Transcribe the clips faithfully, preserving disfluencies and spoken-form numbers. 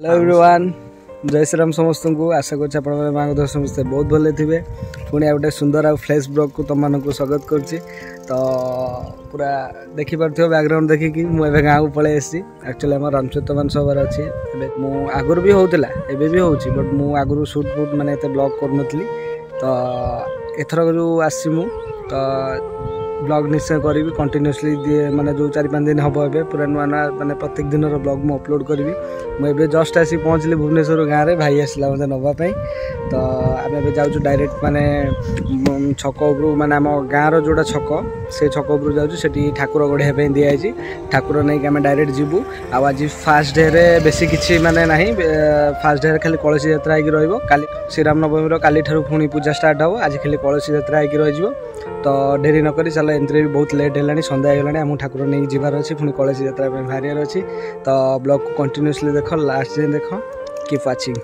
Hello everyone, जय श्री राम समस्त को। आशा कर माँ दर्शन समस्ते बहुत भले थे। पुणी आ गए सुंदर आ फ्रेश ब्लॉग को तुम मानक स्वागत करुच्ची। तो पूरा देखिपे बैकग्राउंड देखिकी मुझे गाँव को पलि आसी। एक्चुअली आम रामचरित मानस हबार अच्छी मु आगुरी भी होता एवं भी हो बट मु आगुरी सुट फुट मैंने ब्लॉग करूँ। तो एथर जो आसी मु तो ब्लॉग निश्चय करी कंटिन्यूसली माने जो चार पाँच दिन हम ए पूरा नुआ नुआ माने प्रत्येक दिन ब्लॉग मुझे अपलोड करी। मुझे जस्ट आसी पहुँचली भुवनेश्वर गाँव में। भाई आसला मतलब नापी। तो आम ए जाऊँ डायरेक्ट माने छक उपरू माने आम गाँव जोड़ा छक से छक उपरू जाऊँ ठाकुर गढ़िया दिखाई। ठाकुर नहीं आम डायरेक्ट जीवु। आज फास्ट डे रे बेसी किसी माने ना फास्ट डे खाली कलसी यात्रा हो काली श्रीराम नवमी काली ठारू पुणी पूजा स्टार्ट हो। आज खाली कलसी यात्रा हो रही। तो डेरी नक चल एमती भी बहुत लेट है सन्ध्या होगा। आम ठाकुर नहीं जीवार अच्छी पुणी कलसी यात्रा बाहर अच्छी। तो ब्लॉग को कंटिन्यूसली देख लास्ट जाए देख कीप वाचिंग।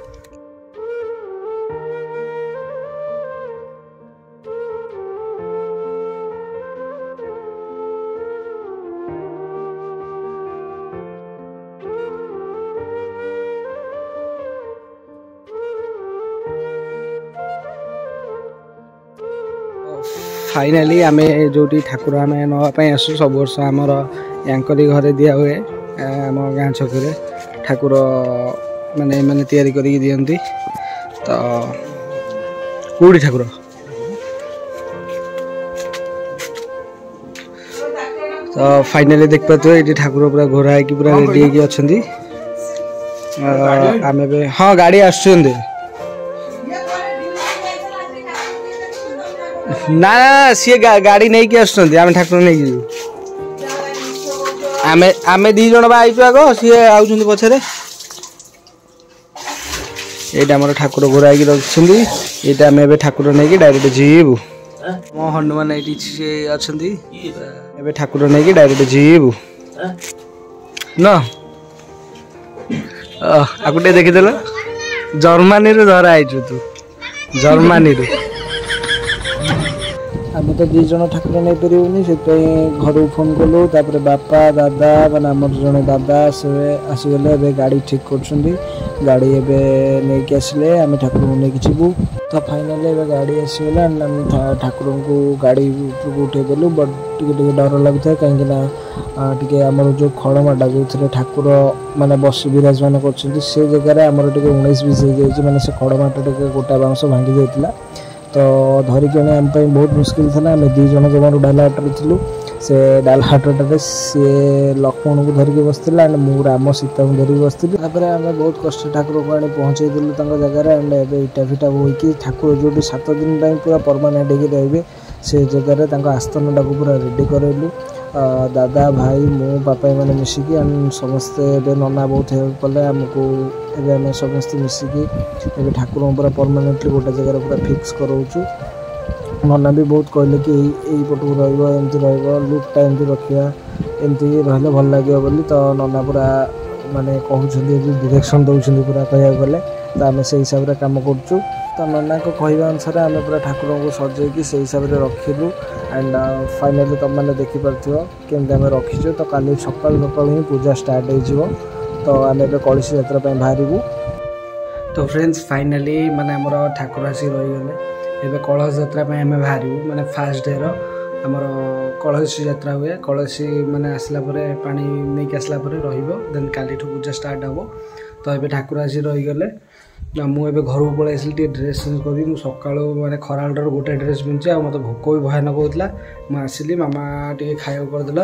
फाइनाली आम जो ठाकुर आम नापी आसू सब वर्ष आमर यांकरी घरे दिया हुए आम गाँ छकरे ठाकुर माने माने तैयारी करी दियंती। तो कौड़ी ठाकुर तो फाइनाली देख पाते ये ठाकुर पूरा घोरा है पूरा रेडी है अच्छा। आम हाँ गाड़ी आसुँच ना ना सी गा, गाड़ी नहीं कि आसुँच आम ठाकुर नहीं आम आम दी जन बाइचु आग सी आउट पछे ये आम ठाकुर घोरा रखी। ये आम ए ठाकुर नहीं डायरेक्ट जीवु मो हनुमान ये अच्छा ठाकुर नहीं डायरेक्ट जीवु न आगे देखीदेल जर्मनी रू धरा आई तू जर्मनी रू। आम तो दी जन ठाकुर नहीं पारूनी से घर फोन कलु। बापा दादा मैंने आम जड़े दादा से आसीगले गाड़ी ठीक कर गाड़ी एवं नहीं आसिले आम ठाकुर को लेकिन जीवु। तो फाइनाली एवं गाड़ी आसीगला ठाकुर को गाड़ी उठेदेलु। बट टे डर लगुता कहीं टे आम जो खड़माटा जो थे ठाकुर माने बस विराजमान कर से जगह आमर उन्नीस बीस हो माने से खड़माटा टे गोटा बाउंश भांगी जाता। तो धरिक आम बहुत मुस्किल था। आम दी जन जमार डाला हाटर थी से डाला हाटर सी लक्ष्मण को धरिकी बसला एंड मु राम सीता को धरिकी बसती। आम बहुत कष्ट ठाकुर को आनी पहुँचे देलु जगह एंड ए इटा फिटा होगी ठाकुर जो सात दिन पूरा परमानेंट होगी रे से जगह आस्थान टाक पूरा रेडी करेलु। दादा भाई मो बापा मैंने मिसिकी एंड समस्ते नना बहुत हेल्प कले आमको एवं समस्ते मिसिकी ए ठाकुर पूरा परमानेंटली गोटे जगह पूरा फिक्स कराऊँ। नना भी बहुत कहले कि यही पटक रमती रुकटा एमती रखा एमती रही भल लगे बोली। तो नना पूरा माने कहते डायरेक्शन दौरान पूरा कह गले। तो आम से हिसाब से कम करूँ। तो नना को कहवा अनुसार आम पूरा ठाकुर को सजेकी से हिसाब से रखिलु एंड फाइनाली तुम मैंने देखिपार केमती आम रखीचु। तो काली सका सका ही पूजा स्टार्ट हो। तो आम ए कलसी यात्रा बाहर। तो फ्रेंड्स फाइनाली माने आमर ठाकुर आसी रहीगले। एवं कलश यात्रा आम बाहर माने फास्ट डे रमर कलसी यात्रा हुए। कलसी माने आसला पानी नहीं आसला देन काली पूजा स्टार्ट हम। तो ये ठाकुर आसी रहीगले। मुझे घर को पलि आसली ड्रेस चेंज करी सका मैंने खराल गोटे ड्रेस पिंधे आ मत भोक भी भयानक होता। मुझे मामा टे खाया करदेला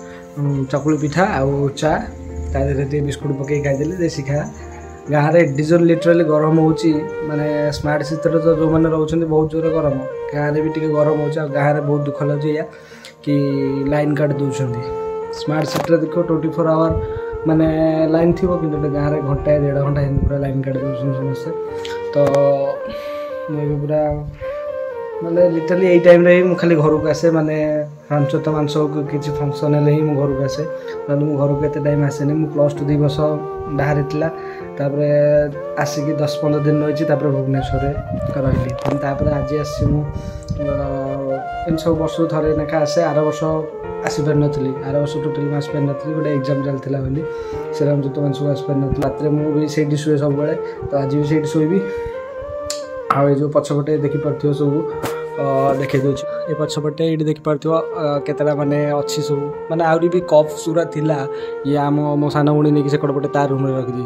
चकुली पिठा आउ चा तादे बिस्कुट पकई खाईदे देसी खाया। गाँव में डीजल लिटराली गरम हो माने स्मार्ट सिटी तो जो मैंने रोचे बहुत जोर गरम गाँव में भी टे गरम हो गाँव में बहुत दुख लगे या कि लाइन काट दौरान। स्मार्ट सिटी देख ट्वेंटी फोर आवर माने लाइन थी कि गाँव में घंटा डेढ़ घंटा पूरा लाइन काट दौरान समस्ते। तो मुझे पूरा माने लिटराली यही टाइम रे ही खाली घर को आसे माने रामचरित मानस किसी फंक्शन है ही घर को आसे ना मुझे घर को एत टाइम आसेनि। मुझे प्लस टू दुई वर्ष बाहर था आसिकी दस पंद्रह दिन रही भुवनेश्वर रही। आज आसी सब वर्ष थे लेखा आसे आर वर्ष आसीपार नी आर वर्ष टोटाली मैं आसपार नी गोटे एग्जाम चलता बोली श्रीरामचूत मान सब आसपार नी रात मुझे से शुए सब तो आज भी से शोबी आउ जो पछपटे देखिपार सब देखे दूँ ये पछपटे ये देखिपार केतटा माने अच्छी सब माने आहरी भी कप सुरा थिला ये आम मो सान भूणी नहीं से कड़पटे ता रूम रखी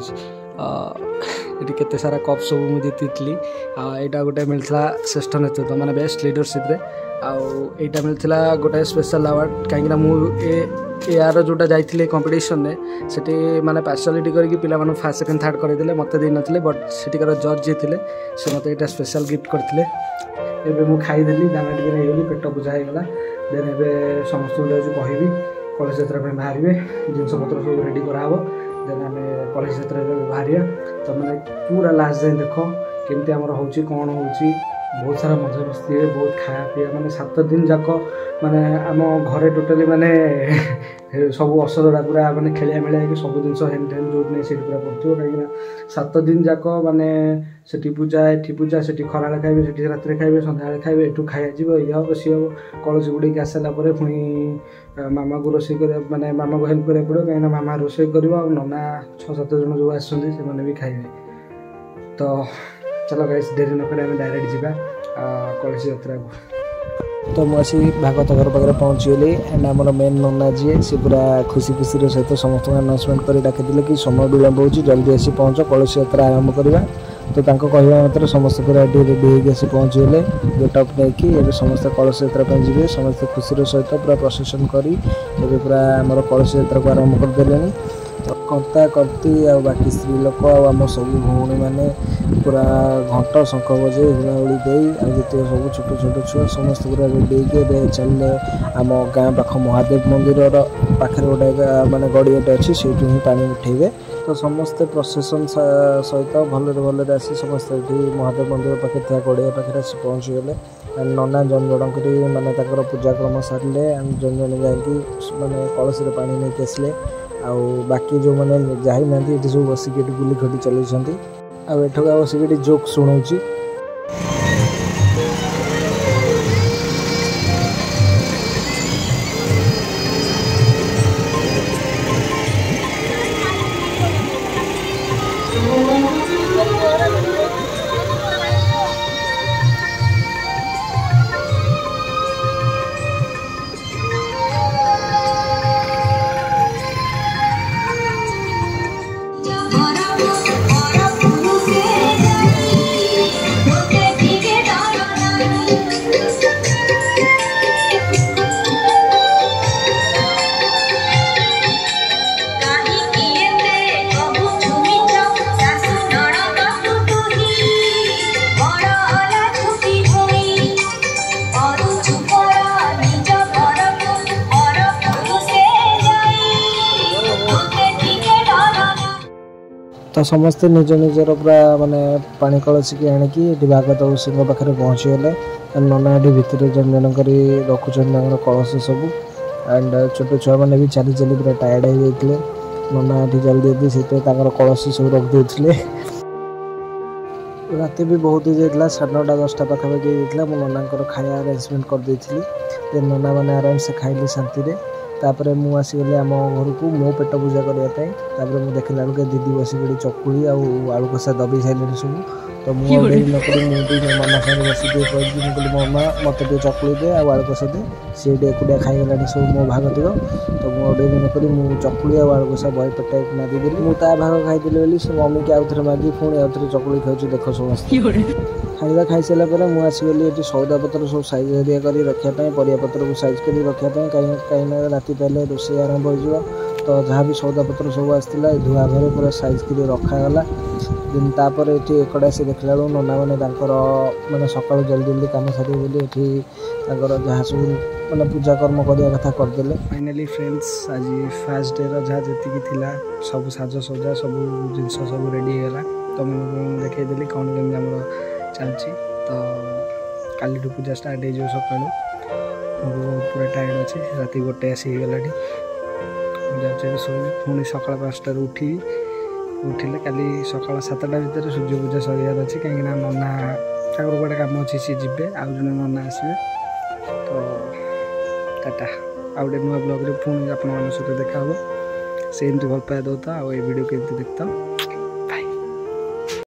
ये केते सारा कप सब मुझे जीती यहाँ गोटे मिलता श्रेष्ठ नेतृत्व माने बेस्ट लीडरशिप आईटा मिलता गोटे स्पेशल अवार्ड कहीं यार जोटा जाइए कंपटीशन में सेठी माने पार्सलिटी करके पिला मानु फर्स्ट सेकंड थर्ड करदे मत दे नथिले बट सेठिकार जज जी थे से मत यहाँ स्पेशल गिफ्ट करते एबे मु खाईदेली दाना टी नहीं पेट पूजा होगा देन ए समस्त कहबी कलश यात्रा बाहर जिनस पत्र सब रेडी कराव देन आम कलश यात्रा बाहर तो मैंने पूरा लास्ट जाए देख केमती आमर हो कौन हो बहुत सारा मजा मस्ती है बहुत खाया पीया माने सात दिन जाक माने आम घरे टोटाली माने सब औषधटा पूरा माने खेलिया मेलिया कि सब जिन हेन टेन जो नहीं से पूरा पड़ो कहीं सात दिन जाक माने सेठी पूजा एठी पूजा सेठी खरा खाइबे सेठी रात खाइबे सन्ध्या खाइबे एठू खाया जीव ये हम सी हम कलश गुड़े आसारा पुणी मामा को रोसे कर माने मामा को हेल्प करा पड़ो कहीं मामा रोसे कर नना छः सात जन जो आसने भी खाइबे तो चलो गाइस देरी नक डायरेक्ट जीवा कलश यात्रा को तो मुझे भागवत घर पाखे पहुँचीगली एंड आम मेन नना जी सी पूरा खुशी खुशी सहित समस्त अनाउंसमेंट कर डाकिले कि समय विलम्ब हो जल्दी आसी पहुँच कलश यात्रा आरंभ करवा तो कहवा मात्र समस्त पूरा रेडी होगी आसी पहुँचीगले गेटअप नहीं समस्त कलश यात्रा जी समस्त खुशी सहित पूरा प्रसेसन करी पूरा आम कलश यात्रा को आरंभ करदे तो कर्ता कर्ती आ बाकी स्त्री लोक आम सब भौणी मैंने पूरा घंट शंख बजे हुड़ाहुड़ी दे आते सब छोट छोट छुआ समस्त पूरा रेडी चलने आम गाँ पाख महादेव मंदिर पाखे गोटे माने गड़ियाटे अच्छी से ही पानी उठेबे तो समस्ते प्रोसेसन सहित भलरे भलरे आसी समस्त महादेव मंदिर पाखे था गड़िया पाखे आसी पहुँचीगले नना जन जन माने पूजाक्रम सारे जन जन जाकि कलश पानी नहीं आसले आउ बाकी जो मैंने जाई ना ये सब बसिक गुली खटी चलती आठक बसिक जोक शुणाऊँ तो समस्ते निज निजर पूरा माने पानी कलसिकी आणिकी भागवत ऋषि पाखे पहुँचीगले नना ये भितर जन जन कर रखुच्च कलश सब एंड छोट छुआ मैंने भी चली चली पूरा टायर्ड हो जाते नना ये जल्दी जल्दी से कलश सब रखिदे राति भी बहुत हो जाता साढ़े नौटा दसटा पाखापाखि होता मो नना खाया अरेंजमेंट करदे नना मैंने आराम से खाइली शांति तापर मु आसीगली आम घर को मो पेट पूजा करने मुझे देखला बेलू दीदी बसिक चकुली आलू कषा दबी सारे सब तो मुझे नक मुझे मामा सागे बस कहली मामा मत चकुली दे आलू कषा दे सी एकुटिया खाईगला सब मो भाग थी तो मुझे नक मुझे चकुली आलू कषा बही पेट मागिदेली मुझे भाग खाईदेली बोली से मम्मी की आउ थे मागी पुणी आउ थे चकुली खाऊँ देख समस्त खाଇବା ଖାଇସାରିଲା ପରେ ମୁଁ ଆସିଗଲି ଏଠି ସଉଦାପତ୍ର ସବୁ ସାଇଜ୍ ହେରିଆ କରି ରଖିବା ପାଇଁ ପରିବାପତ୍ରକୁ ସାଇଜ୍ କରି ରଖିବା ପାଇଁ କାହିଁକି କାହିଁକିନା ରାତି ପାଇଲେ ରୋଷେଇ ଆରମ୍ଭ ହୋଇଯିବ ତ ଯାହା ବି ସଉଦାପତ୍ର ସବୁ ଆସିଥିଲା ଧୁଆ ଘରେ ପୁରା ସାଇଜ୍ କରି ରଖାଗଲା ଦେନ୍ ତାପରେ ଏଠି ଏକଡ଼େ ଆସି ଦେଖିଲା ବେଳକୁ ନନାମାନେ ତାଙ୍କର ମାନେ ସକାଳୁ ଜଲ୍ଦି ଜଲ୍ଦି କାମ ସାରିବେ ବୋଲି ଏଠି ତାଙ୍କର ଯାହା ସବୁ ମାନେ ପୂଜା କର୍ମ କରିବା କଥା କରିଦେଲେ ଫାଇନାଲି ଫ୍ରେଣ୍ଡସ୍ ଆଜି ଫାର୍ଷ୍ଟ ଡେର ଯାହା ଯେତିକି ଥିଲା ସବୁ ସାଜସଜ୍ଜା ସବୁ ଜିନିଷ ସବୁ ରେଡ଼ି ହେଇଗଲା ତ ମୁଁ ଦେଖେଇଦେଲି କ'ଣ କେମିତି ଆମର चलती तो काली पूजा स्टार्ट हो सका पूरा टायर्ड अच्छे राति गोटे आसीगला जाऊँ शो पुणी सका पाँचटार उठी उठिले काली सका सातटा भितर सूर्य पूजा सरियार अच्छी कहीं नना गोटे कम अच्छी सी जी आउ जन नना आसवे तो टाटा। ଆଉ ଗୋଟେ ନୂଆ ବ୍ଲଗ୍ରେ ପୁଣି ଆପଣମାନଙ୍କ ସହିତ ଦେଖା ହେବ। ସେମିତି ଭଲ ପାଇବା ଦେଉଥା ଆଉ ଏ ଭିଡ଼ିଓ କେମିତି ଦେଖୁଥାଅ।